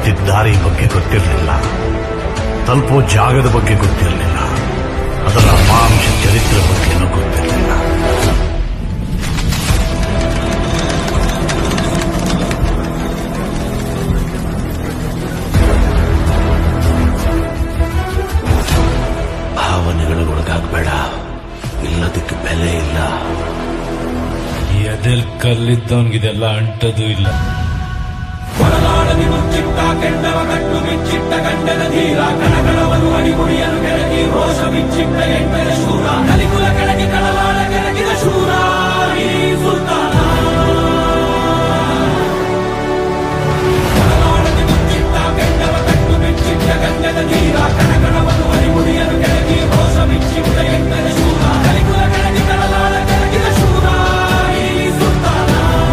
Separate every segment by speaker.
Speaker 1: ಹೋಗ್ತಿದ್ದ ದಾರಿ ಬಗ್ಗೆ ಗೊತ್ತಿರಲಿಲ್ಲ, ತಲುಪೋ ಜಾಗದ ಬಗ್ಗೆ ಗೊತ್ತಿರಲಿಲ್ಲ, ಅದರ ಅಮಾಂಶ ಚರಿತ್ರೆ ಬಗ್ಗೆನೂ ಗೊತ್ತಿರಲಿಲ್ಲ.
Speaker 2: ಭಾವನೆಗಳಿಗೆ ಒಳಗಾಗಬೇಡ, ಇಲ್ಲದಕ್ಕೆ ಬೆಲೆ ಇಲ್ಲ.
Speaker 3: ಎದೆಲ್ ಕಲ್ಲಿದ್ದವನ್ಗಿದೆಲ್ಲ ಅಂಟದು ಇಲ್ಲ.
Speaker 4: ಹೊರನಾಡದಿ ಮುಚ್ಚಿಟ್ಟ ಕೆಂಡವ ಕಟ್ಟು ಬಿಚ್ಚಿಟ್ಟ ಗಂಡನ ಧೀರ ಕಣಗಳವನು ಅಡಿಗುಡಿಯನು ಕೆಳಗಿ ರೋಷ ಬಿಚ್ಚಿಟ್ಟ ಎಂಟರ ಶೂರ ಕಲಿಕುಲ ಕೆಳಗಿ ಕಳವಾಳ ಕೆಳಗಿದ ಶೂರ ಈ ಸುಲ್ತಾನ. ಹೊರನಾಡದಿ ಮುಚ್ಚಿಟ್ಟ ಕೆಂಡವ ಕಟ್ಟು ಬಿಚ್ಚಿಟ್ಟ ಗಂಡನ ಧೀರ ಕಣಗಳವನು ಅಡಿಗುಡಿಯನು ಕೆಳಗಿ ರೋಷ ಬಿಚ್ಚಿಟ್ಟ ಎಂಟರ ಶೂರ ಕಲಿಕುಲ ಕೆಳಗಿ ಕಳವಾಳ ಕೆಳಗಿದ ಶೂರ ಈ ಸುಲ್ತಾನ.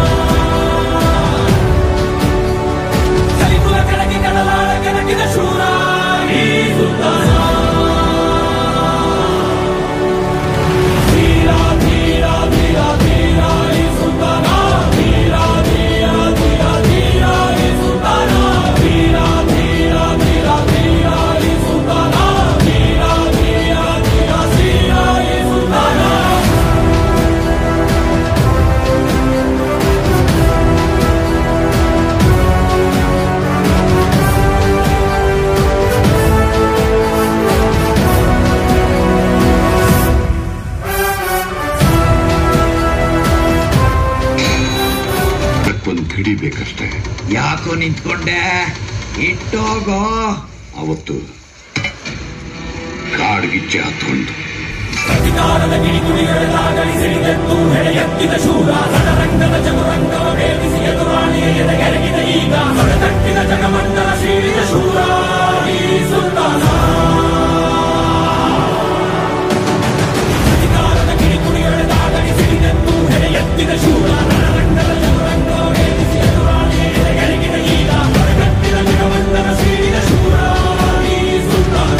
Speaker 4: ಕಡಲಾಳ ಕೆಳಗಿದ ಶೂರ ಈ ಸುಲ್ತಾನ. ಧೀರ ಧೀರ ಧೀರ ಧೀರ ಈ ಸುಲ್ತಾನ. ಧೀರ ಧೀರ ಧೀರ ಧೀರ ಈ ಸುಲ್ತಾನ. ಧೀರ ಧೀರ ಧೀರ ಧೀರ ಈ ಸುಲ್ತಾನ. ಧೀರ ಧೀರ ಧೀರ ಧೀರ ಈ ಸುಲ್ತಾನ.
Speaker 5: ಹಿಡಿಬೇಕಷ್ಟೇ.
Speaker 6: ಯಾಕೋ ನಿಂತ್ಕೊಂಡೆ? ಇಟ್ಟೋಗೋ.
Speaker 5: ಅವತ್ತು ಕಾಡ್ಗಿಚ್ಚೆ ಹತ್ಕೊಂಡು
Speaker 4: ಪ್ರತಿಕಾರದ ಗಿಣಿಗುಡಿಗಳಾಗಲಿ ಸಿಡಿದೆದ್ದು ಹೆಡೆಯೆತ್ತಿದ ಶೂರ ರಣರಂಗದ ಚದುರಂಗವ ಭೇದಿಸಿ ಎದುರಾಳಿಯ ಎದೆಗೆರಗಿದ ಈಗ ಹೊಡೆತಟ್ಟಿದ ಜಗಮಂಡಲ ಸೀಳಿದ ಶೂರ ಈ ಸುಲ್ತಾನ. ಪ್ರತಿಕಾರದ ಗಿಣಿಗುಡಿಗಳಾಗಲಿ ಸಿಡಿದೆದ್ದು ಹೆಡೆಯೆತ್ತಿದ ಶೂರ ರಣರಂಗದ ಚದುರಂಗವ ಭೇದಿಸಿ ಎದುರಾಳಿಯ ಎದೆಗೆರಗಿದ ಈಗ ಹೊಡೆತಟ್ಟಿದ ಜಗಮಂಡಲ ಸೀಳಿದ ಶೂರ ಈ ಸುಲ್ತಾನ.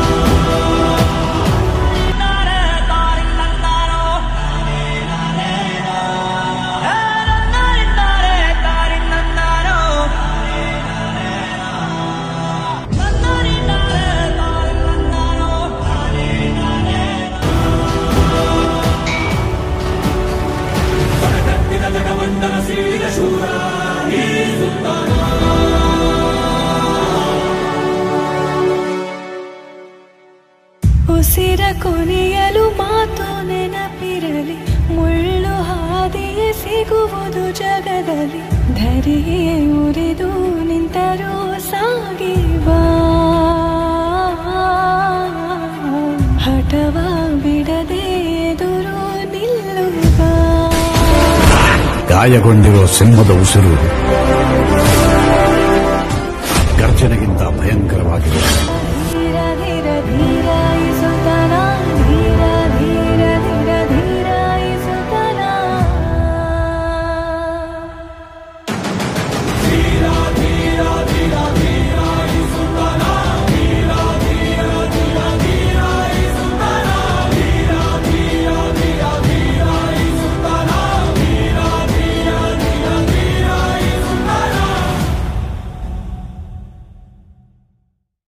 Speaker 7: ಉಸಿರ ಕೊನೆಯಲು ಮಾತು ನೆನಪಿರಲಿ, ಮುಳ್ಳು ಹಾದಿಯೇ ಸಿಗುವುದು ಜಗದಲ್ಲಿ. ಧರೆಯೇ ಉರಿದು ನಿಂತರೂ ಸಾಗಿ ಬಾ, ಹಠವ ಬಿಡದೆ ಎದುರು ನಿಲ್ಲುವ.
Speaker 1: ಗಾಯಗೊಂಡಿರೋ ಸಿಂಹದ ಉಸಿರು ಗರ್ಜನೆಗಿಂತ ಭಯಂಕರವಾಗಿದೆ.